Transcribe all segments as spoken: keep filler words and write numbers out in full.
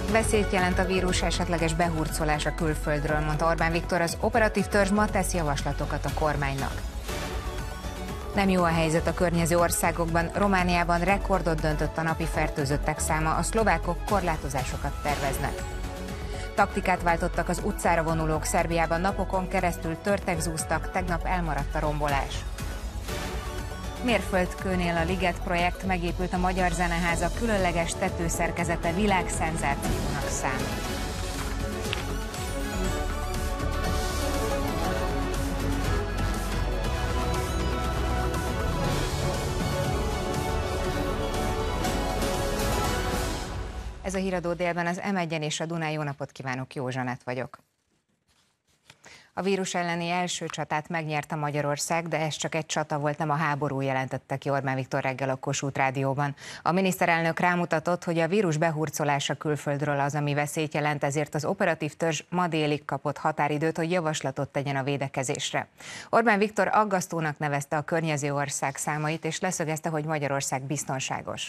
Veszélyt jelent a vírus esetleges behurcolása külföldről, mondta Orbán Viktor, az operatív törzs ma tesz javaslatokat a kormánynak. Nem jó a helyzet a környező országokban. Romániában rekordot döntött a napi fertőzöttek száma, a szlovákok korlátozásokat terveznek. Taktikát váltottak az utcára vonulók, Szerbiában napokon keresztül törtek zúztak, tegnap elmaradt a rombolás. Mérföldkőnél a Liget projekt, megépült a Magyar Zeneháza, különleges tetőszerkezete világszenzációnak számít. Ez a Híradó délben az em egyen és a Dunán. Jó napot kívánok, Jó Zsanett vagyok. A vírus elleni első csatát megnyerte Magyarország, de ez csak egy csata volt, nem a háború, jelentette ki Orbán Viktor reggel a Kossuth Rádióban. A miniszterelnök rámutatott, hogy a vírus behurcolása külföldről az, ami veszélyt jelent, ezért az operatív törzs ma délig kapott határidőt, hogy javaslatot tegyen a védekezésre. Orbán Viktor aggasztónak nevezte a környező ország számait, és leszögezte, hogy Magyarország biztonságos.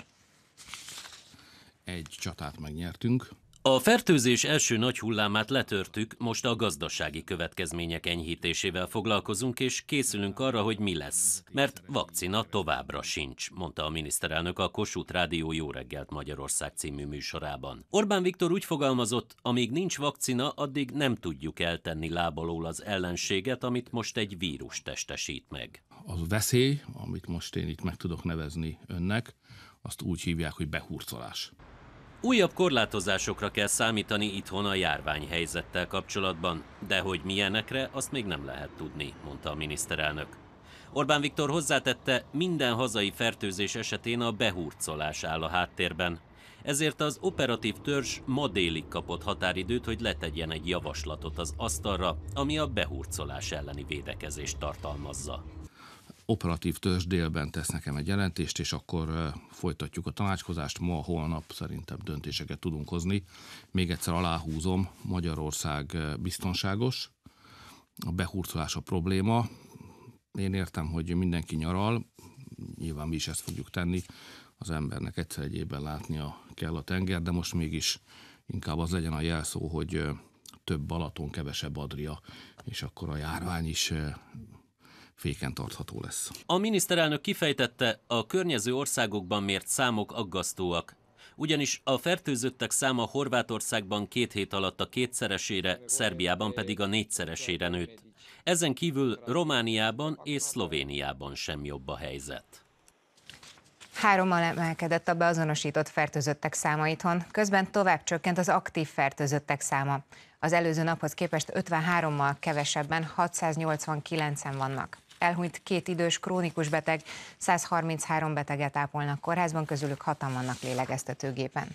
Egy csatát megnyertünk. A fertőzés első nagy hullámát letörtük, most a gazdasági következmények enyhítésével foglalkozunk, és készülünk arra, hogy mi lesz. Mert vakcina továbbra sincs, mondta a miniszterelnök a Kossuth Rádió Jó reggelt Magyarország című műsorában. Orbán Viktor úgy fogalmazott, amíg nincs vakcina, addig nem tudjuk eltenni láb alól az ellenséget, amit most egy vírus testesít meg. Az veszély, amit most én itt meg tudok nevezni önnek, azt úgy hívják, hogy behurcolás. Újabb korlátozásokra kell számítani itthon a járványhelyzettel kapcsolatban, de hogy milyenekre, azt még nem lehet tudni, mondta a miniszterelnök. Orbán Viktor hozzátette, minden hazai fertőzés esetén a behurcolás áll a háttérben. Ezért az operatív törzs ma délig kapott határidőt, hogy letegyen egy javaslatot az asztalra, ami a behurcolás elleni védekezést tartalmazza. Operatív törzs délben tesz nekem egy jelentést, és akkor folytatjuk a tanácskozást. Ma, holnap szerintem döntéseket tudunk hozni. Még egyszer aláhúzom, Magyarország biztonságos, a behurcolás a probléma. Én értem, hogy mindenki nyaral, nyilván mi is ezt fogjuk tenni. Az embernek egyszer egy évben látnia kell a tenger, de most mégis inkább az legyen a jelszó, hogy több Balaton, kevesebb Adria, és akkor a járvány is féken tartható lesz. A miniszterelnök kifejtette, a környező országokban mért számok aggasztóak. Ugyanis a fertőzöttek száma Horvátországban két hét alatt a kétszeresére, Szerbiában pedig a négyszeresére nőtt. Ezen kívül Romániában és Szlovéniában sem jobb a helyzet. Hárommal emelkedett a beazonosított fertőzöttek száma itthon, közben tovább csökkent az aktív fertőzöttek száma. Az előző naphoz képest ötvenhárommal kevesebben, hatszáznyolcvankilencen vannak. Elhunyt két idős krónikus beteg, száz harminchárom beteget ápolnak kórházban, közülük hatan vannak lélegeztetőgépen.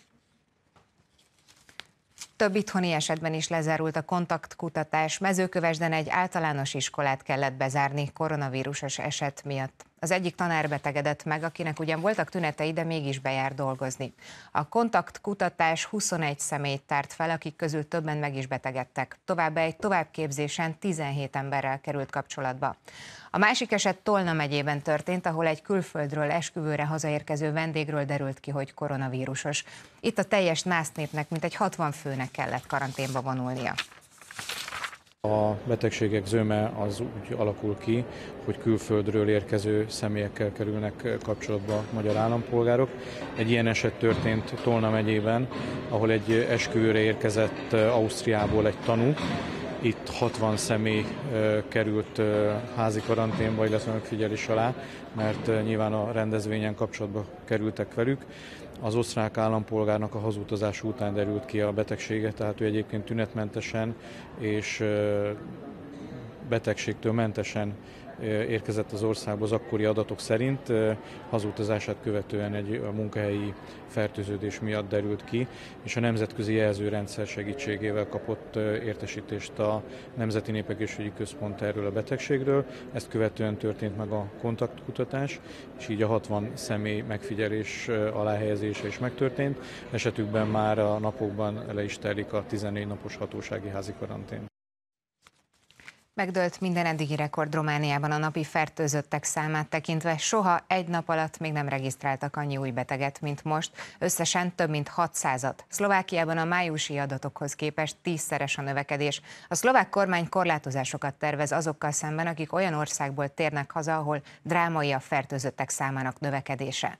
Több itthoni esetben is lezárult a kontaktkutatás. Mezőkövesden egy általános iskolát kellett bezárni koronavírusos eset miatt. Az egyik tanár betegedett meg, akinek ugyan voltak tünetei, de mégis bejár dolgozni. A kontaktkutatás huszonegy személyt tárt fel, akik közül többen meg is betegedtek. Továbbá egy továbbképzésen tizenhét emberrel került kapcsolatba. A másik eset Tolna megyében történt, ahol egy külföldről esküvőre hazaérkező vendégről derült ki, hogy koronavírusos. Itt a teljes násznépnek mintegy hatvan főnek kellett karanténba vonulnia. A betegségek zöme az úgy alakul ki, hogy külföldről érkező személyekkel kerülnek kapcsolatba magyar állampolgárok. Egy ilyen eset történt Tolna megyében, ahol egy esküvőre érkezett Ausztriából egy tanú. Itt hatvan személy került házi karanténba, illetve megfigyelés alá, mert nyilván a rendezvényen kapcsolatba kerültek velük. Az osztrák állampolgárnak a hazutazása után derült ki a betegsége, tehát ő egyébként tünetmentesen és betegségtől mentesen érkezett az országba az akkori adatok szerint. Hazutazását követően egy munkahelyi fertőződés miatt derült ki, és a Nemzetközi Jelzőrendszer segítségével kapott értesítést a Nemzeti Népegészségügyi Központ erről a betegségről. Ezt követően történt meg a kontaktkutatás, és így a hatvan személy megfigyelés alá helyezése is megtörtént. Esetükben már a napokban le is telik a tizennégy napos hatósági házi karantén. Megdőlt minden eddigi rekord Romániában a napi fertőzöttek számát tekintve. Soha egy nap alatt még nem regisztráltak annyi új beteget, mint most, összesen több mint hatszázat. Szlovákiában a májusi adatokhoz képest tízszeres a növekedés. A szlovák kormány korlátozásokat tervez azokkal szemben, akik olyan országból térnek haza, ahol drámai a fertőzöttek számának növekedése.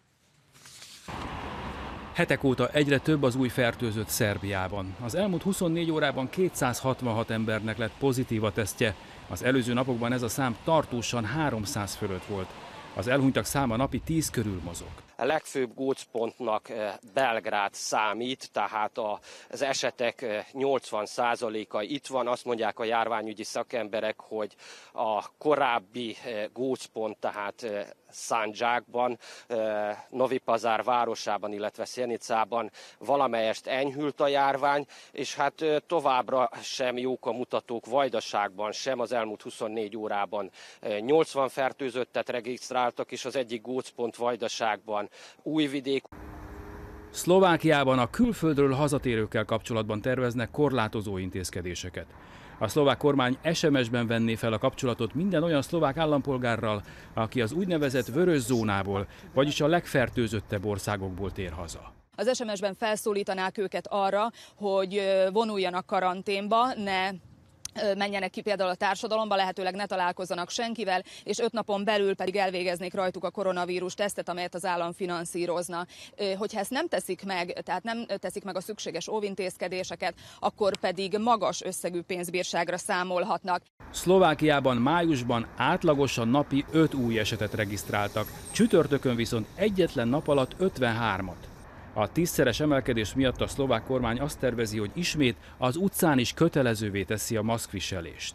Hetek óta egyre több az új fertőzött Szerbiában. Az elmúlt huszonnégy órában kétszázhatvanhat embernek lett pozitív a tesztje. Az előző napokban ez a szám tartósan háromszáz fölött volt. Az elhunytak száma napi tíz körül mozog. A legfőbb gócpontnak Belgrád számít, tehát az esetek nyolcvan százaléka itt van. Azt mondják a járványügyi szakemberek, hogy a korábbi gócpont, tehát Szandzsákban, Novi Pazar városában, illetve Sjenicában valamelyest enyhült a járvány, és hát továbbra sem jók a mutatók Vajdaságban sem. Az elmúlt huszonnégy órában nyolcvan fertőzöttet regisztráltak, és az egyik gócpont Vajdaságban Újvidék. Szlovákiában a külföldről hazatérőkkel kapcsolatban terveznek korlátozó intézkedéseket. A szlovák kormány es em es-ben venné fel a kapcsolatot minden olyan szlovák állampolgárral, aki az úgynevezett vörös zónából, vagyis a legfertőzöttebb országokból tér haza. Az es em es-ben felszólítanák őket arra, hogy vonuljanak karanténba, ne menjenek ki például a társadalomba, lehetőleg ne találkozzanak senkivel, és öt napon belül pedig elvégeznék rajtuk a koronavírus tesztet, amelyet az állam finanszírozna. Hogyha ezt nem teszik meg, tehát nem teszik meg a szükséges óvintézkedéseket, akkor pedig magas összegű pénzbírságra számolhatnak. Szlovákiában májusban átlagosan napi öt új esetet regisztráltak, csütörtökön viszont egyetlen nap alatt ötvenhármat. A tízszeres emelkedés miatt a szlovák kormány azt tervezi, hogy ismét az utcán is kötelezővé teszi a maszkviselést.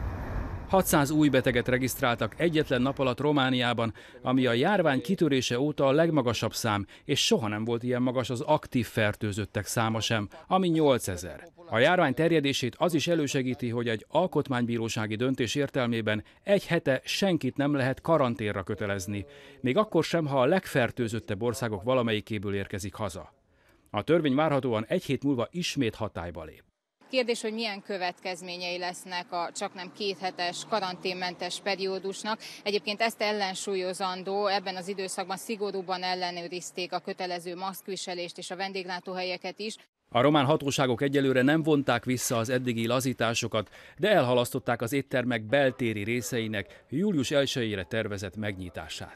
hatszáz új beteget regisztráltak egyetlen nap alatt Romániában, ami a járvány kitörése óta a legmagasabb szám, és soha nem volt ilyen magas az aktív fertőzöttek száma sem, ami nyolcezer. A járvány terjedését az is elősegíti, hogy egy alkotmánybírósági döntés értelmében egy hete senkit nem lehet karanténra kötelezni, még akkor sem, ha a legfertőzöttebb országok valamelyikéből érkezik haza. A törvény várhatóan egy hét múlva ismét hatályba lép. Kérdés, hogy milyen következményei lesznek a csaknem kéthetes karanténmentes periódusnak. Egyébként ezt ellensúlyozandó, ebben az időszakban szigorúban ellenőrizték a kötelező maszkviselést és a vendéglátóhelyeket is. A román hatóságok egyelőre nem vonták vissza az eddigi lazításokat, de elhalasztották az éttermek beltéri részeinek július elsejére tervezett megnyitását.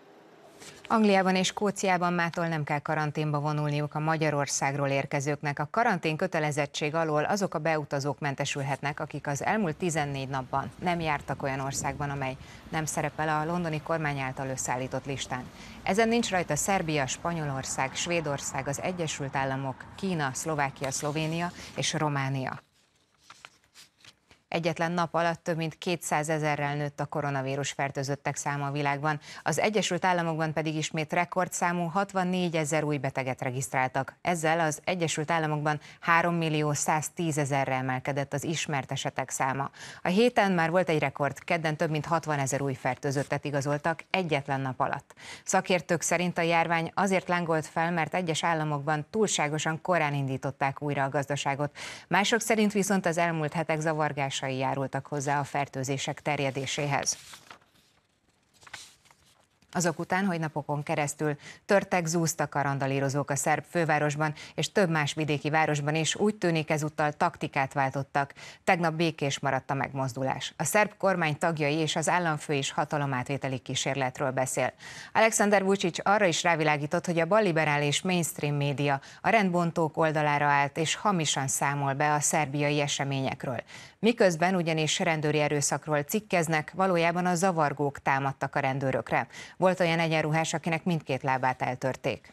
Angliában és Skóciában mától nem kell karanténba vonulniuk a Magyarországról érkezőknek. A karantén kötelezettség alól azok a beutazók mentesülhetnek, akik az elmúlt tizennégy napban nem jártak olyan országban, amely nem szerepel a londoni kormány által összeállított listán. Ezen nincs rajta Szerbia, Spanyolország, Svédország, az Egyesült Államok, Kína, Szlovákia, Szlovénia és Románia. Egyetlen nap alatt több mint kétszázezerrel nőtt a koronavírus fertőzöttek száma a világban, az Egyesült Államokban pedig ismét rekordszámú hatvannégyezer új beteget regisztráltak. Ezzel az Egyesült Államokban három millió száztízezerre emelkedett az ismert esetek száma. A héten már volt egy rekord, kedden több mint hatvanezer új fertőzöttet igazoltak egyetlen nap alatt. Szakértők szerint a járvány azért lángolt fel, mert egyes államokban túlságosan korán indították újra a gazdaságot. Mások szerint viszont az elmúlt hetek zavargás járultak hozzá a fertőzések terjedéséhez. Azok után, hogy napokon keresztül törtek, zúztak a randalírozók a szerb fővárosban és több más vidéki városban is, úgy tűnik ezúttal taktikát váltottak. Tegnap békés maradt a megmozdulás. A szerb kormány tagjai és az államfő is hatalomátvételi kísérletről beszél. Alexander Vučić arra is rávilágított, hogy a balliberális mainstream média a rendbontók oldalára állt és hamisan számol be a szerbiai eseményekről. Miközben ugyanis rendőri erőszakról cikkeznek, valójában a zavargók támadtak a rendőrökre. Volt olyan egyenruhás, akinek mindkét lábát eltörték.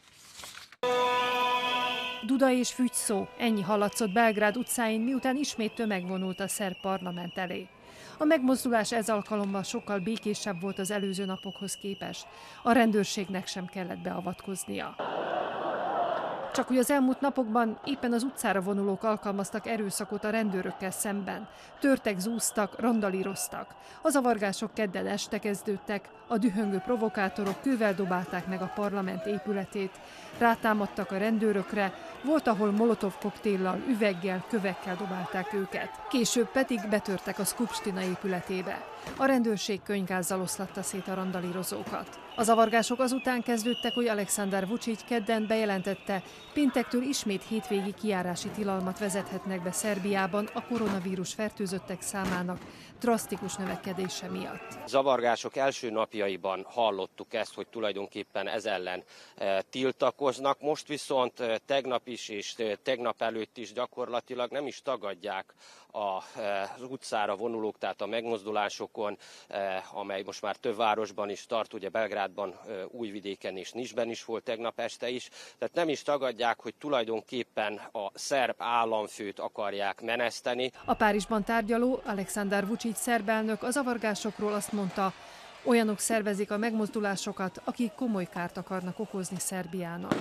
Duda és fügy szó, ennyi hallatszott Belgrád utcáin, miután ismét tömeg vonult a szerb parlament elé. A megmozdulás ez alkalommal sokkal békésebb volt az előző napokhoz képest. A rendőrségnek sem kellett beavatkoznia. Csak hogy az elmúlt napokban éppen az utcára vonulók alkalmaztak erőszakot a rendőrökkel szemben. Törtek, zúztak, randalíroztak. A zavargások kedden este kezdődtek, a dühöngő provokátorok kővel dobálták meg a parlament épületét, rátámadtak a rendőrökre, volt, ahol molotov koktéllal, üveggel, kövekkel dobálták őket. Később pedig betörtek a Skupština épületébe. A rendőrség könyvgázzal oszlatta szét a randalírozókat. A zavargások azután kezdődtek, hogy Aleksandar Vučić kedden bejelentette, péntektől ismét hétvégi kijárási tilalmat vezethetnek be Szerbiában a koronavírus fertőzöttek számának drasztikus növekedése miatt. Zavargások első napjaiban hallottuk ezt, hogy tulajdonképpen ez ellen e, tiltakoznak. Most viszont e, tegnap is és e, tegnap előtt is gyakorlatilag nem is tagadják a, e, az utcára vonulók, tehát a megmozdulásokon, e, amely most már több városban is tart, ugye Belgrádban, e, Újvidéken és Nicsben is volt tegnap este is. Tehát nem is tagadják, hogy tulajdonképpen a szerb államfőt akarják meneszteni. A Párizsban tárgyaló Aleksandar Vučić szerb elnök a zavargásokról azt mondta, olyanok szervezik a megmozdulásokat, akik komoly kárt akarnak okozni Szerbiának.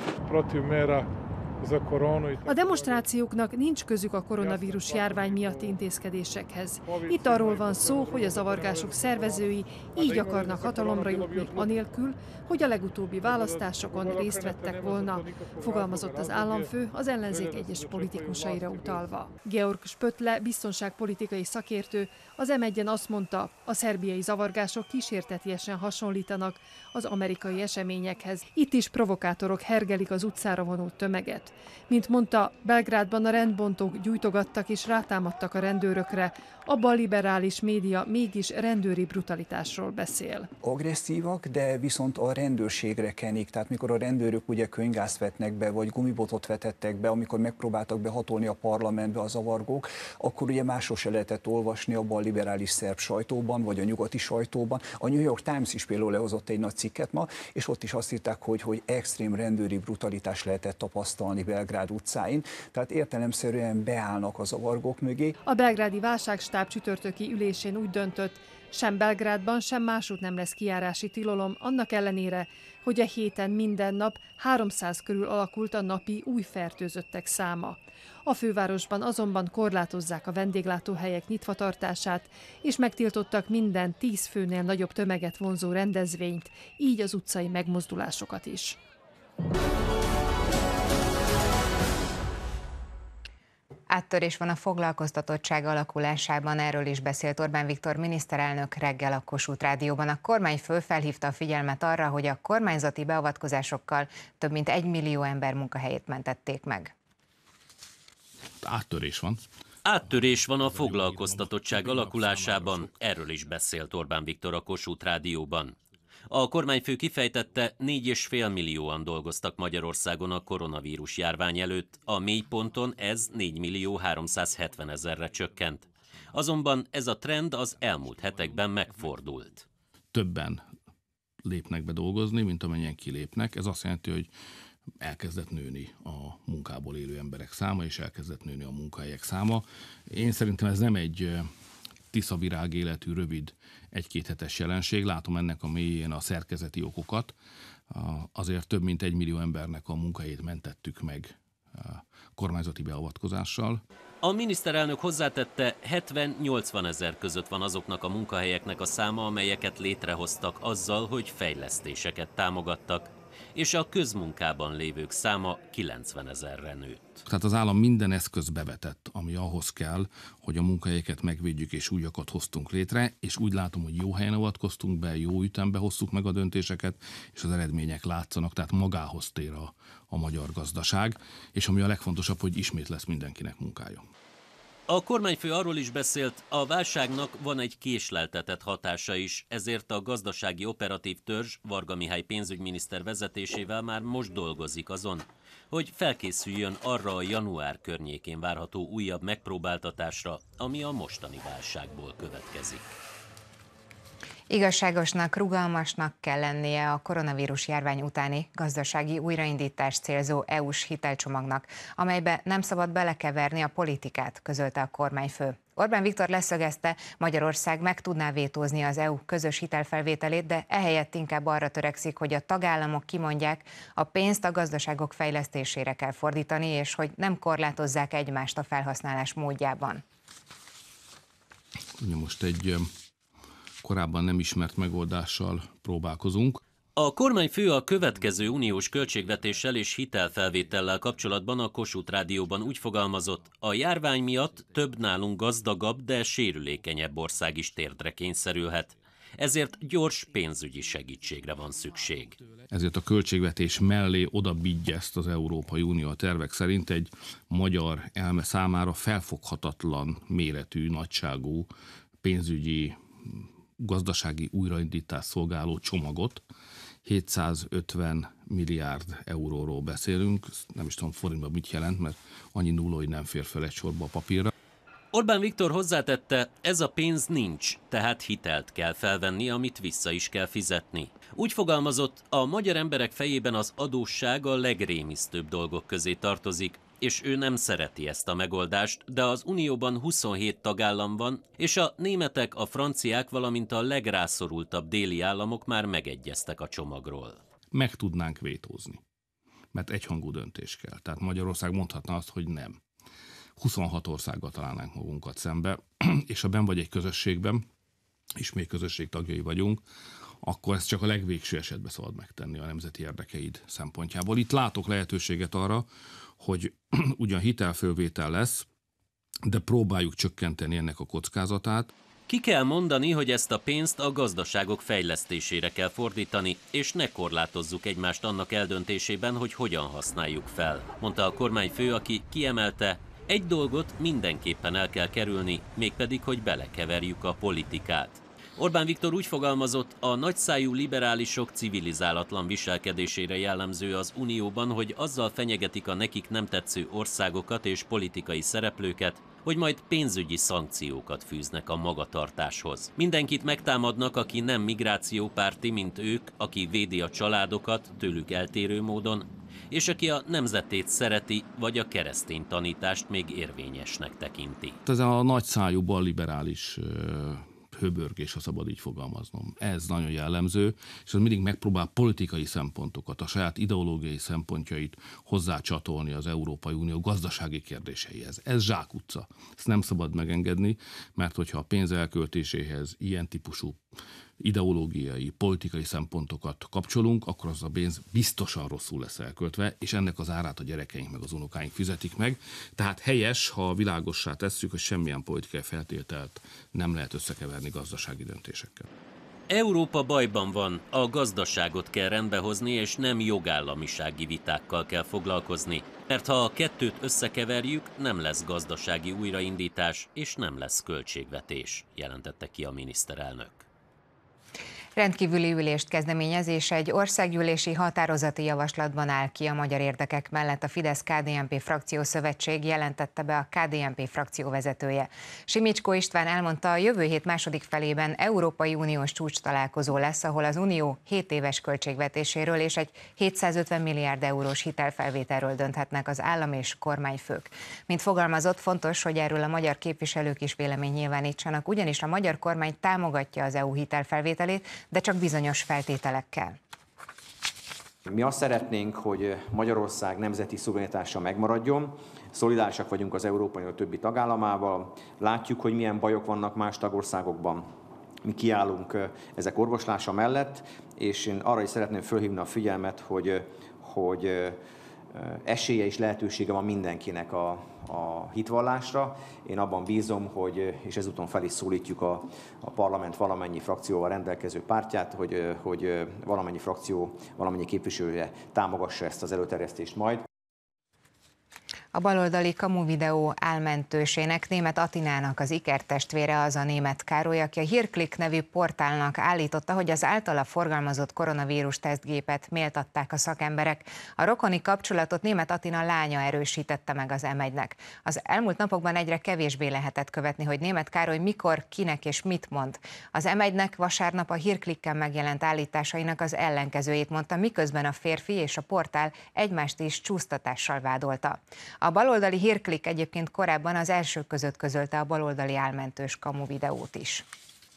A demonstrációknak nincs közük a koronavírus járvány miatti intézkedésekhez. Itt arról van szó, hogy a zavargások szervezői így akarnak hatalomra jutni, anélkül, hogy a legutóbbi választásokon részt vettek volna, fogalmazott az államfő az ellenzék egyes politikusaira utalva. Georg Spötle, biztonságpolitikai szakértő, az em egyen azt mondta, a szerbiai zavargások kísértetiesen hasonlítanak az amerikai eseményekhez. Itt is provokátorok hergelik az utcára vonult tömeget. Mint mondta, Belgrádban a rendbontók gyújtogattak és rátámadtak a rendőrökre, a balliberális média mégis rendőri brutalitásról beszél. Agresszívak, de viszont a rendőrségre kenik, tehát mikor a rendőrök ugye könyvgázt vetnek be, vagy gumibotot vetettek be, amikor megpróbáltak behatolni a parlamentbe a zavargók, akkor ugye másról se lehetett olvasni a balliberális szerb sajtóban, vagy a nyugati sajtóban. A New York Times is például lehozott egy nagy cikket ma, és ott is azt írták, hogy, hogy extrém rendőri brutalitás lehetett tapasztalni Belgrád utcáin, tehát értelemszerűen beállnak a zavargók mögé. A belgrádi válságstáb csütörtöki ülésén úgy döntött, sem Belgrádban, sem másút nem lesz kijárási tilalom, annak ellenére, hogy a héten minden nap háromszáz körül alakult a napi új fertőzöttek száma. A fővárosban azonban korlátozzák a vendéglátóhelyek nyitvatartását, és megtiltottak minden tíz főnél nagyobb tömeget vonzó rendezvényt, így az utcai megmozdulásokat is. Áttörés van a foglalkoztatottság alakulásában, erről is beszélt Orbán Viktor miniszterelnök reggel a Kossuth Rádióban. A kormányfő felhívta a figyelmet arra, hogy a kormányzati beavatkozásokkal több mint egy millió ember munkahelyét mentették meg. Áttörés van. Áttörés van a foglalkoztatottság alakulásában, erről is beszélt Orbán Viktor a Kossuth Rádióban. A kormányfő kifejtette, négy és fél millióan dolgoztak Magyarországon a koronavírus járvány előtt, a mélyponton ez négy millió háromszázhetven ezerre csökkent. Azonban ez a trend az elmúlt hetekben megfordult. Többen lépnek be dolgozni, mint amennyien kilépnek. Ez azt jelenti, hogy elkezdett nőni a munkából élő emberek száma, és elkezdett nőni a munkahelyek száma. Én szerintem ez nem egy tiszavirág életű, rövid, egy-két hetes jelenség. Látom ennek a mélyén a szerkezeti okokat. Azért több mint egy millió embernek a munkahelyét mentettük meg kormányzati beavatkozással. A miniszterelnök hozzátette, hetven-nyolcvan ezer között van azoknak a munkahelyeknek a száma, amelyeket létrehoztak azzal, hogy fejlesztéseket támogattak, és a közmunkában lévők száma kilencven ezerre nőtt. Tehát az állam minden eszköz bevetett, ami ahhoz kell, hogy a munkahelyeket megvédjük, és újakat hoztunk létre, és úgy látom, hogy jó helyen avatkoztunk be, jó ütembe hoztuk meg a döntéseket, és az eredmények látszanak, tehát magához tér a, a magyar gazdaság, és ami a legfontosabb, hogy ismét lesz mindenkinek munkája. A kormányfő arról is beszélt, a válságnak van egy késleltetett hatása is, ezért a gazdasági operatív törzs Varga Mihály pénzügyminiszter vezetésével már most dolgozik azon, hogy felkészüljön arra a január környékén várható újabb megpróbáltatásra, ami a mostani válságból következik. Igazságosnak, rugalmasnak kell lennie a koronavírus járvány utáni gazdasági újraindítást célzó é u-s hitelcsomagnak, amelybe nem szabad belekeverni a politikát, közölte a kormányfő. Orbán Viktor leszögezte, Magyarország meg tudná vétózni az é u közös hitelfelvételét, de ehelyett inkább arra törekszik, hogy a tagállamok kimondják, a pénzt a gazdaságok fejlesztésére kell fordítani, és hogy nem korlátozzák egymást a felhasználás módjában. Most egy korábban nem ismert megoldással próbálkozunk. A kormányfő a következő uniós költségvetéssel és hitelfelvétellel kapcsolatban a Kossuth Rádióban úgy fogalmazott, a járvány miatt több nálunk gazdagabb, de sérülékenyebb ország is térdre kényszerülhet. Ezért gyors pénzügyi segítségre van szükség. Ezért a költségvetés mellé oda ezt az Európai Unió a tervek szerint egy magyar elme számára felfoghatatlan méretű, nagyságú pénzügyi, gazdasági újraindítás szolgáló csomagot. hétszázötven milliárd euróról beszélünk, nem is tudom forintban mit jelent, mert annyi nulla, hogy nem fér fel egy sorba a papírra. Orbán Viktor hozzátette, ez a pénz nincs, tehát hitelt kell felvenni, amit vissza is kell fizetni. Úgy fogalmazott, a magyar emberek fejében az adósság a legrémisztőbb dolgok közé tartozik, és ő nem szereti ezt a megoldást, de az Unióban huszonhét tagállam van, és a németek, a franciák, valamint a legrászorultabb déli államok már megegyeztek a csomagról. Meg tudnánk vétózni, mert egyhangú döntés kell. Tehát Magyarország mondhatna azt, hogy nem. huszonhat országgal találnánk magunkat szembe, és ha benn vagy egy közösségben, és még közösség tagjai vagyunk, akkor ezt csak a legvégső esetben szabad megtenni a nemzeti érdekeid szempontjából. Itt látok lehetőséget arra, hogy ugyan hitelfölvétel lesz, de próbáljuk csökkenteni ennek a kockázatát. Ki kell mondani, hogy ezt a pénzt a gazdaságok fejlesztésére kell fordítani, és ne korlátozzuk egymást annak eldöntésében, hogy hogyan használjuk fel, mondta a kormányfő, aki kiemelte, egy dolgot mindenképpen el kell kerülni, mégpedig, hogy belekeverjük a politikát. Orbán Viktor úgy fogalmazott, a nagyszájú liberálisok civilizálatlan viselkedésére jellemző az Unióban, hogy azzal fenyegetik a nekik nem tetsző országokat és politikai szereplőket, hogy majd pénzügyi szankciókat fűznek a magatartáshoz. Mindenkit megtámadnak, aki nem migrációpárti, mint ők, aki védi a családokat tőlük eltérő módon, és aki a nemzetét szereti, vagy a keresztény tanítást még érvényesnek tekinti. Ez a nagyszájú balliberális hőbörgés, ha szabad így fogalmaznom. Ez nagyon jellemző, és az mindig megpróbál politikai szempontokat, a saját ideológiai szempontjait hozzácsatolni az Európai Unió gazdasági kérdéseihez. Ez zsákutca. Ezt nem szabad megengedni, mert hogyha a pénz elköltéséhez ilyen típusú ideológiai, politikai szempontokat kapcsolunk, akkor az a pénz biztosan rosszul lesz elköltve, és ennek az árát a gyerekeink meg az unokáink fizetik meg. Tehát helyes, ha világossá tesszük, hogy semmilyen politikai feltételt nem lehet összekeverni gazdasági döntésekkel. Európa bajban van, a gazdaságot kell rendbehozni, és nem jogállamisági vitákkal kell foglalkozni. Mert ha a kettőt összekeverjük, nem lesz gazdasági újraindítás, és nem lesz költségvetés, jelentette ki a miniszterelnök. Rendkívüli ülést kezdeményez, és egy országgyűlési határozati javaslatban áll ki a magyar érdekek mellett a Fidesz-ká dé en pé frakciószövetség, jelentette be a ká dé en pé frakció vezetője. Simicskó István elmondta, a jövő hét második felében Európai Uniós csúcs találkozó lesz, ahol az Unió hét éves költségvetéséről és egy hétszázötven milliárd eurós hitelfelvételről dönthetnek az állam és kormányfők. Mint fogalmazott, fontos, hogy erről a magyar képviselők is véleményt nyilvánítsanak, ugyanis a magyar kormány támogatja az é u hitelfelvételét, de csak bizonyos feltételekkel. Mi azt szeretnénk, hogy Magyarország nemzeti szuverenitása megmaradjon, szolidárisak vagyunk az Európai Unió többi tagállamával, látjuk, hogy milyen bajok vannak más tagországokban. Mi kiállunk ezek orvoslása mellett, és én arra is szeretném fölhívni a figyelmet, hogy, hogy esélye és lehetősége van mindenkinek a, a hitvallásra. Én abban bízom, hogy, és ezúton fel is szólítjuk a, a parlament valamennyi frakcióval rendelkező pártját, hogy, hogy valamennyi frakció, valamennyi képviselője támogassa ezt az előterjesztést majd. A baloldali kamu videó álmentősének, Németh Attilának az ikertestvére az a Németh Károly, aki a Hírklik nevű portálnak állította, hogy az általa forgalmazott koronavírus tesztgépet méltatták a szakemberek. A rokoni kapcsolatot Németh Attila lánya erősítette meg az em egynek. Az elmúlt napokban egyre kevésbé lehetett követni, hogy Németh Károly mikor, kinek és mit mond. Az em egynek vasárnap a Hírklikken megjelent állításainak az ellenkezőjét mondta, miközben a férfi és a portál egymást is csúsztatással vádolta. A baloldali hírklik egyébként korábban az elsők között közölte a baloldali álmentős kamu videót is.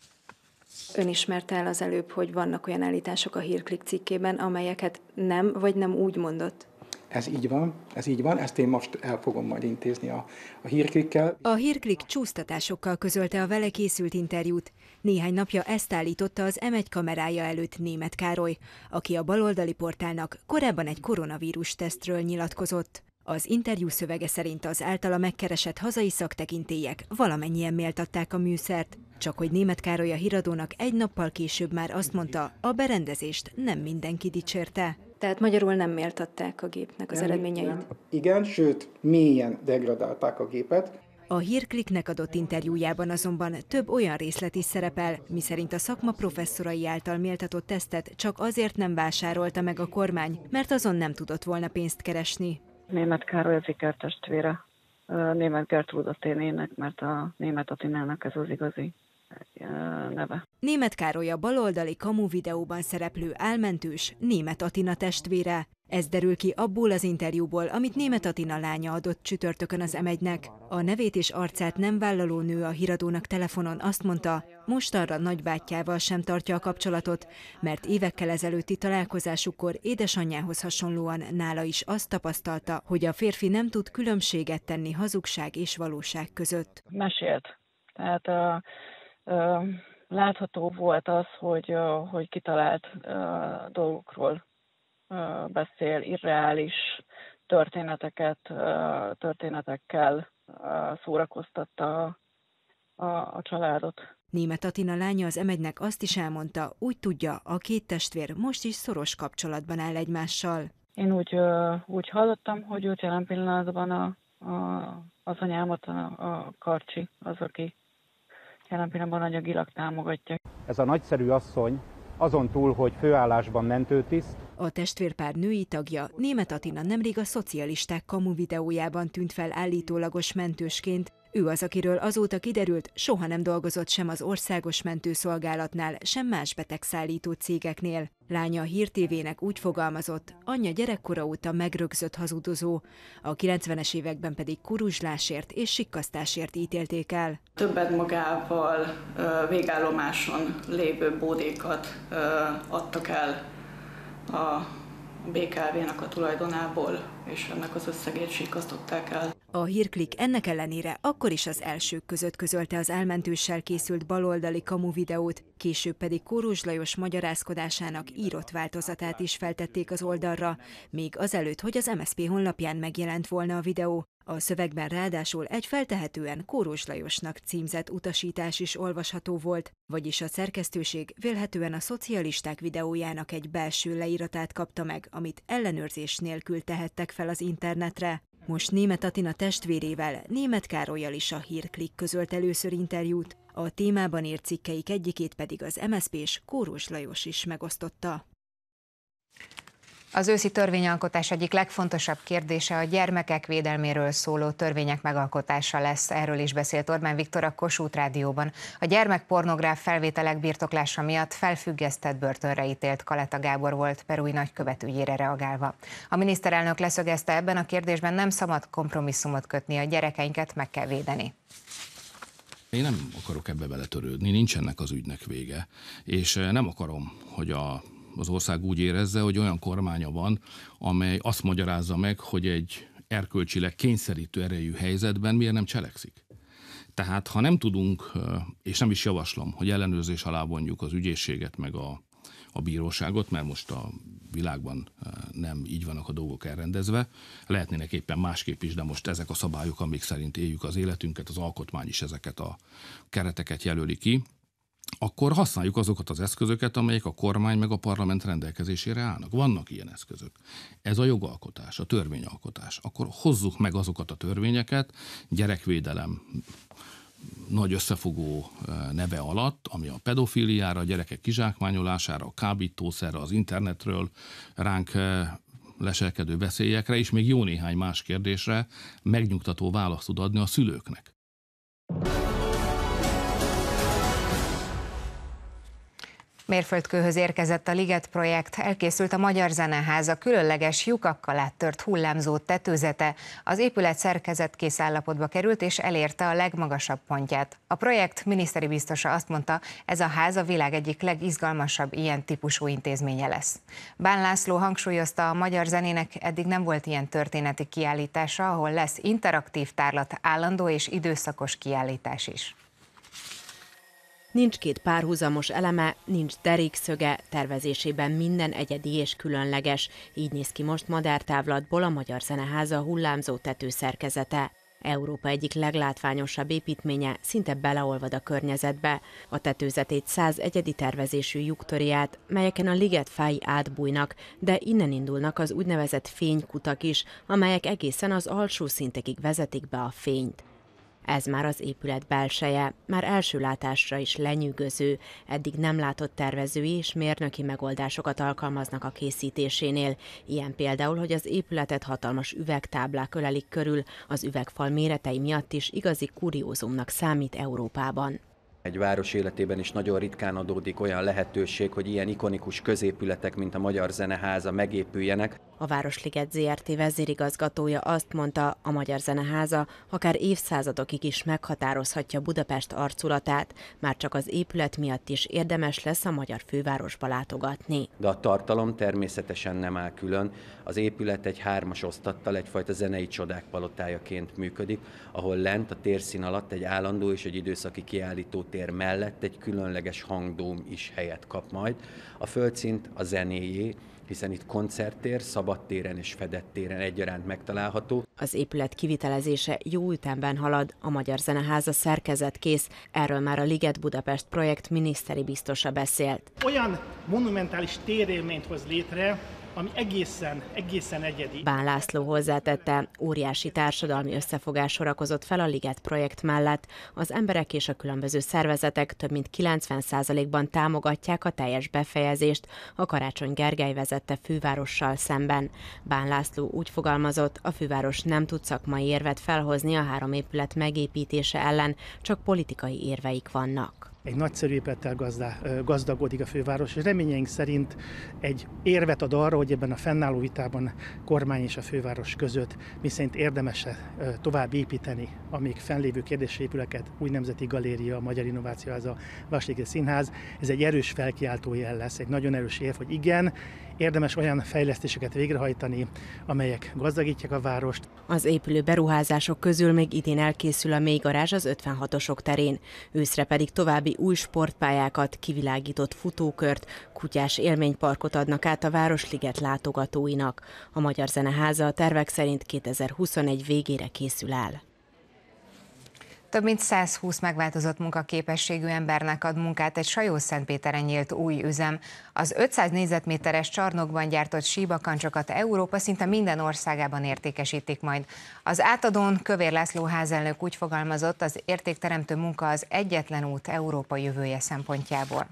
Ön ismerte el az előbb, hogy vannak olyan állítások a hírklik cikkében, amelyeket nem vagy nem úgy mondott? Ez így van, ez így van, ezt én most el fogom majd intézni a, a hírklikkel. A hírklik csúsztatásokkal közölte a vele készült interjút. Néhány napja ezt állította az em egy kamerája előtt Németh Károly, aki a baloldali portálnak korábban egy koronavírus tesztről nyilatkozott. Az interjú szövege szerint az általa megkeresett hazai szaktekintélyek valamennyien méltatták a műszert, csak hogy Németh Károly a híradónak egy nappal később már azt mondta, a berendezést nem mindenki dicsérte. Tehát magyarul nem méltatták a gépnek az nem, eredményeit? Nem. Igen, sőt, mélyen degradálták a gépet. A hírkliknek adott interjújában azonban több olyan részlet is szerepel, miszerint a szakma professzorai által méltatott tesztet csak azért nem vásárolta meg a kormány, mert azon nem tudott volna pénzt keresni. Németh Károly az ikertestvére, Németh Gertrúda ténének, mert a Németh Attilának ez az igazi neve. Németh Károly a baloldali kamu videóban szereplő álmentős Németh Attina testvére. Ez derül ki abból az interjúból, amit Németh Attina lánya adott csütörtökön az em egynek. A nevét és arcát nem vállaló nő a híradónak telefonon azt mondta, mostanra nagybátyjával sem tartja a kapcsolatot, mert évekkel ezelőtti találkozásukkor édesanyjához hasonlóan nála is azt tapasztalta, hogy a férfi nem tud különbséget tenni hazugság és valóság között. Mesélt. Tehát uh, uh, látható volt az, hogy, uh, hogy kitalált uh, dolgokról beszél, irreális történeteket, történetekkel szórakoztatta a, a családot. Németh Attina lánya az em egynek azt is elmondta, úgy tudja, a két testvér most is szoros kapcsolatban áll egymással. Én úgy, úgy hallottam, hogy őt jelen pillanatban a, a, az anyámat, a, a Karcsi, az, aki jelen pillanatban anyagilag támogatja. Ez a nagyszerű asszony azon túl, hogy főállásban mentőtiszt. A testvérpár női tagja, Németh Attina nemrég a szocialisták kamu videójában tűnt fel állítólagos mentősként. Ő az, akiről azóta kiderült, soha nem dolgozott sem az Országos Mentőszolgálatnál, sem más betegszállító cégeknél. Lánya a Hír té vének úgy fogalmazott, anyja gyerekkora óta megrögzött hazudozó, a kilencvenes években pedig kuruzslásért és sikkasztásért ítélték el. Többet magával végállomáson lévő bódékat adtak el a bé ká vé-nak a tulajdonából, és ennek az összegét sikkasztották el. A hírklik ennek ellenére akkor is az elsők között közölte az álmentőssel készült baloldali kamu videót, később pedig Kórós Lajos magyarázkodásának írott változatát is feltették az oldalra, még azelőtt, hogy az em es zé pé honlapján megjelent volna a videó. A szövegben ráadásul egy feltehetően Kórós Lajosnak címzett utasítás is olvasható volt, vagyis a szerkesztőség vélhetően a szocialisták videójának egy belső leíratát kapta meg, amit ellenőrzés nélkül tehettek fel az internetre. Most Németh Attina testvérével, Németh Károllyal is a hírklik közölt először interjút, a témában írt cikkeik egyikét pedig az em es zé pés Kórós Lajos is megosztotta. Az őszi törvényalkotás egyik legfontosabb kérdése a gyermekek védelméről szóló törvények megalkotása lesz. Erről is beszélt Orbán Viktor a Kossuth Rádióban. A gyermekpornográf felvételek birtoklása miatt felfüggesztett börtönre ítélt Kaleta Gábor volt Perui nagykövet ügyére reagálva. A miniszterelnök leszögezte, ebben a kérdésben nem szabad kompromisszumot kötni, a gyerekeinket meg kell védeni. Én nem akarok ebbe beletörődni, nincs ennek az ügynek vége, és nem akarom, hogy a az ország úgy érezze, hogy olyan kormánya van, amely azt magyarázza meg, hogy egy erkölcsileg kényszerítő erejű helyzetben miért nem cselekszik. Tehát ha nem tudunk, és nem is javaslom, hogy ellenőrzés alá vonjuk az ügyészséget meg a, a bíróságot, mert most a világban nem így vannak a dolgok elrendezve, lehetnének éppen másképp is, de most ezek a szabályok, amik szerint éljük az életünket, az alkotmány is ezeket a kereteket jelöli ki, akkor használjuk azokat az eszközöket, amelyek a kormány meg a parlament rendelkezésére állnak. Vannak ilyen eszközök. Ez a jogalkotás, a törvényalkotás. Akkor hozzuk meg azokat a törvényeket, gyerekvédelem nagy összefogó neve alatt, ami a pedofíliára, a gyerekek kizsákmányolására, a kábítószerre, az internetről ránk leselkedő veszélyekre, és még jó néhány más kérdésre megnyugtató választ tud adni a szülőknek. Mérföldkőhöz érkezett a Liget projekt, elkészült a Magyar Zeneháza különleges lyukakkal áttört hullámzó tetőzete, az épület szerkezetkész állapotba került és elérte a legmagasabb pontját. A projekt miniszteri biztosa azt mondta, ez a ház a világ egyik legizgalmasabb ilyen típusú intézménye lesz. Bán László hangsúlyozta, a magyar zenének eddig nem volt ilyen történeti kiállítása, ahol lesz interaktív tárlat, állandó és időszakos kiállítás is. Nincs két párhuzamos eleme, nincs derékszöge, tervezésében minden egyedi és különleges. Így néz ki most madártávlatból a Magyar Zeneháza hullámzó tetőszerkezete. Európa egyik leglátványosabb építménye, szinte beleolvad a környezetbe. A tetőzetét száz egyedi tervezésű lyuk töri át, melyeken a liget fái átbújnak, de innen indulnak az úgynevezett fénykutak is, amelyek egészen az alsó szintekig vezetik be a fényt. Ez már az épület belseje, már első látásra is lenyűgöző, eddig nem látott tervezői és mérnöki megoldásokat alkalmaznak a készítésénél. Ilyen például, hogy az épületet hatalmas üvegtáblák ölelik körül, az üvegfal méretei miatt is igazi kuriózumnak számít Európában. Egy város életében is nagyon ritkán adódik olyan lehetőség, hogy ilyen ikonikus középületek, mint a Magyar Zeneháza megépüljenek. A Városliget zé er té vezérigazgatója azt mondta, a Magyar Zeneháza akár évszázadokig is meghatározhatja Budapest arculatát, már csak az épület miatt is érdemes lesz a magyar fővárosba látogatni. De a tartalom természetesen nem áll külön. Az épület egy hármas osztattal egyfajta zenei csodák palotájaként működik, ahol lent a térszín alatt egy állandó és egy időszaki kiállítótér mellett egy különleges hangdóm is helyet kap majd. A földszint a zenéjé, hiszen itt koncerttér, szabadtéren és fedett téren egyaránt megtalálható. Az épület kivitelezése jó ütemben halad, a Magyar Zeneháza szerkezetkész, erről már a Liget Budapest projekt miniszteri biztosa beszélt. Olyan monumentális térélményt hoz létre, ami egészen, egészen egyedi. Bán László hozzátette, óriási társadalmi összefogás sorakozott fel a Liget projekt mellett. Az emberek és a különböző szervezetek több mint kilencven százalékban támogatják a teljes befejezést a Karácsony Gergely vezette fővárossal szemben. Bán László úgy fogalmazott, a főváros nem tud szakmai érvet felhozni a három épület megépítése ellen, csak politikai érveik vannak. Egy nagyszerű épülettel gazdá, gazdagodik a főváros, és reményeink szerint egy érvet ad arra, hogy ebben a fennálló vitában kormány és a főváros között miszerint érdemes-e tovább építeni a még fennlévő kérdésépületeket, új nemzeti galéria, a Magyar Innovációháza, a Városliget Színház. Ez egy erős felkiáltó jel lesz, egy nagyon erős érv, hogy igen, érdemes olyan fejlesztéseket végrehajtani, amelyek gazdagítják a várost. Az épülő beruházások közül még idén elkészül a mélygarázs az ötvenhatosok terén. Őszre pedig további új sportpályákat, kivilágított futókört, kutyás élményparkot adnak át a Városliget látogatóinak. A Magyar Zeneháza a tervek szerint kétezer-huszonegy végére készül el. Több mint százhúsz megváltozott munkaképességű embernek ad munkát egy Sajószentpéteren nyílt új üzem. Az ötszáz négyzetméteres csarnokban gyártott síbakancsokat Európa szinte minden országában értékesítik majd. Az átadón Kövér László házelnök úgy fogalmazott, az értékteremtő munka az egyetlen út Európa jövője szempontjából.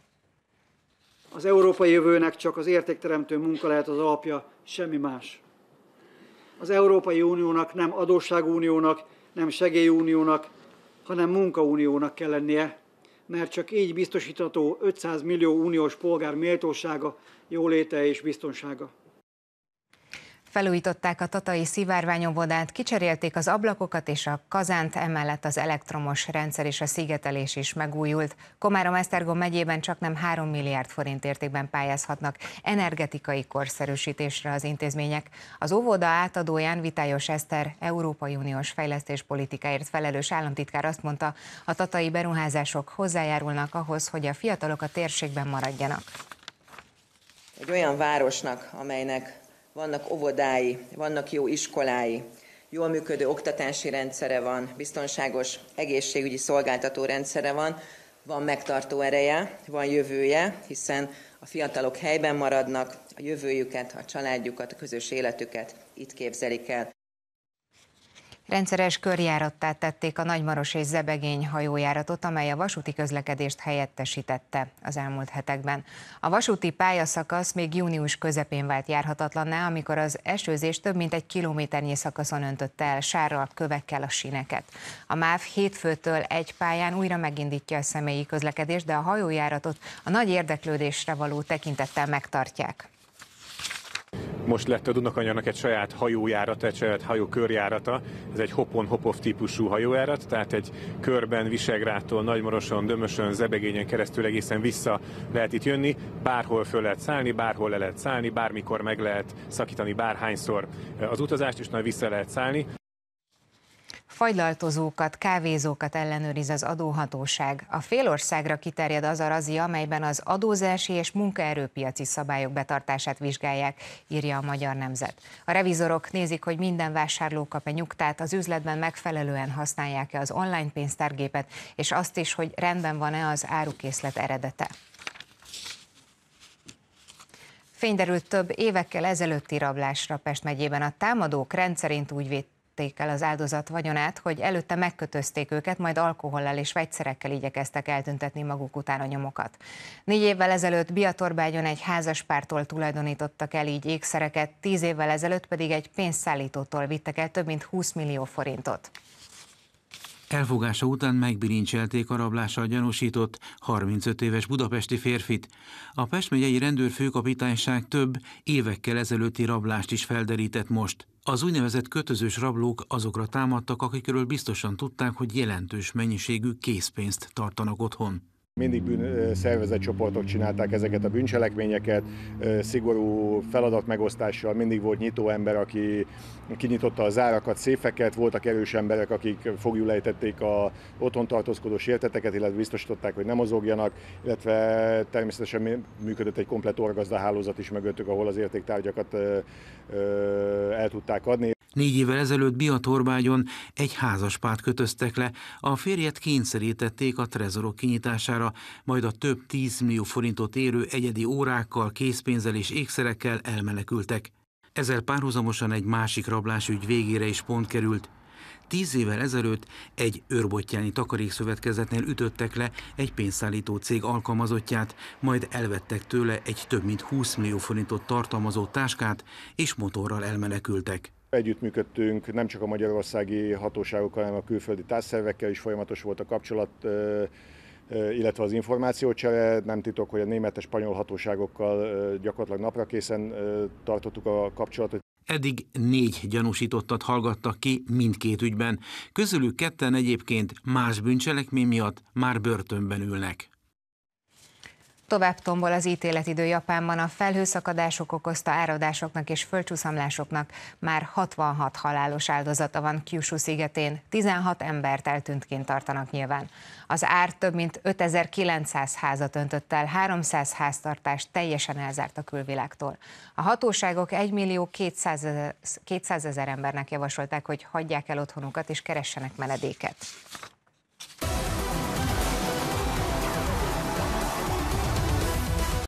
Az európai jövőnek csak az értékteremtő munka lehet az alapja, semmi más. Az Európai Uniónak nem adósságuniónak, nem segélyuniónak, hanem munkauniónak kell lennie, mert csak így biztosítható ötszáz millió uniós polgár méltósága, jóléte és biztonsága. Felújították a tatai szivárványóvodát, kicserélték az ablakokat és a kazánt, emellett az elektromos rendszer és a szigetelés is megújult. Komárom-Esztergom megyében csaknem három milliárd forint értékben pályázhatnak energetikai korszerűsítésre az intézmények. Az óvoda átadóján Vitályos Eszter, Európai Uniós fejlesztéspolitikáért felelős államtitkár azt mondta, a tatai beruházások hozzájárulnak ahhoz, hogy a fiatalok a térségben maradjanak. Egy olyan városnak, amelynek vannak óvodái, vannak jó iskolái, jól működő oktatási rendszere van, biztonságos egészségügyi szolgáltató rendszere van, van megtartó ereje, van jövője, hiszen a fiatalok helyben maradnak, a jövőjüket, a családjukat, a közös életüket itt képzelik el. Rendszeres körjárattá tették a Nagymaros és Zebegény hajójáratot, amely a vasúti közlekedést helyettesítette az elmúlt hetekben. A vasúti pályaszakasz még június közepén vált járhatatlanná, amikor az esőzés több mint egy kilométernyi szakaszon öntötte el sárral, kövekkel a síneket. A MÁV hétfőtől egy pályán újra megindítja a személyi közlekedést, de a hajójáratot a nagy érdeklődésre való tekintettel megtartják. Most lett a Dunakanyarnak egy saját hajójárata, egy saját hajókörjárata. Ez egy hop-on, hop-off típusú hajójárat, tehát egy körben Visegrádtól, Nagymaroson, Dömösön, Zebegényen keresztül egészen vissza lehet itt jönni. Bárhol föl lehet szállni, bárhol le lehet szállni, bármikor meg lehet szakítani bárhányszor az utazást, és majd vissza lehet szállni. Fagylaltozókat, kávézókat ellenőriz az adóhatóság. A félországra kiterjed az a razzia, amelyben az adózási és munkaerőpiaci szabályok betartását vizsgálják, írja a Magyar Nemzet. A revizorok nézik, hogy minden vásárló kap-e nyugtát, az üzletben megfelelően használják-e az online pénztárgépet, és azt is, hogy rendben van-e az árukészlet eredete. Fény derült több évekkel ezelőtti rablásra Pest megyében. A támadók rendszerint úgy védték el az áldozat vagyonát, hogy előtte megkötözték őket, majd alkohollal és vegyszerekkel igyekeztek eltüntetni maguk után a nyomokat. Négy évvel ezelőtt Biatorbágyon egy házaspártól tulajdonítottak el így ékszereket, tíz évvel ezelőtt pedig egy pénzszállítótól vittek el több mint húsz millió forintot. Elfogása után megbirincselték a rablással gyanúsított harmincöt éves budapesti férfit. A Pest megyei rendőrfőkapitányság több évekkel ezelőtti rablást is felderített most. Az úgynevezett kötözős rablók azokra támadtak, akikről biztosan tudták, hogy jelentős mennyiségű készpénzt tartanak otthon. Mindig bűn, szervezett csoportok csinálták ezeket a bűncselekményeket, szigorú feladatmegosztással, mindig volt nyitó ember, aki kinyitotta a zárakat, széfeket, voltak erős emberek, akik fogjulejtették a otthon tartózkodó sérteteket, illetve biztosították, hogy nem mozogjanak, illetve természetesen működött egy komplett orgazdahálózat is mögöttük, ahol az értéktárgyakat el tudták adni. Négy évvel ezelőtt Biatorbágyon egy házaspárt kötöztek le, a férjet kényszerítették a trezorok kinyitására, majd a több tízmillió forintot érő egyedi órákkal, készpénzzel és ékszerekkel elmenekültek. Ezzel párhuzamosan egy másik rablásügy végére is pont került. Tíz évvel ezelőtt egy őrbottyányi takarékszövetkezetnél ütöttek le egy pénzszállító cég alkalmazottját, majd elvettek tőle egy több mint húsz millió forintot tartalmazó táskát, és motorral elmenekültek. Együttműködtünk nem csak a magyarországi hatóságokkal, hanem a külföldi társszervekkel is, folyamatos volt a kapcsolat, illetve az információcsere. Nem titok, hogy a német és spanyol hatóságokkal gyakorlatilag naprakészen tartottuk a kapcsolatot. Eddig négy gyanúsítottat hallgattak ki mindkét ügyben, közülük ketten egyébként más bűncselekmény miatt már börtönben ülnek. Tovább tombol az ítéletidő Japánban, a felhőszakadások okozta áradásoknak és földcsúszamlásoknak már hatvanhat halálos áldozata van Kyushu szigetén, tizenhat embert eltűntként tartanak nyilván. Az ár több mint ötezer-kilencszáz házat öntött el, háromszáz háztartást teljesen elzárt a külvilágtól. A hatóságok egymillió kétszázezer embernek javasolták, hogy hagyják el otthonukat és keressenek menedéket.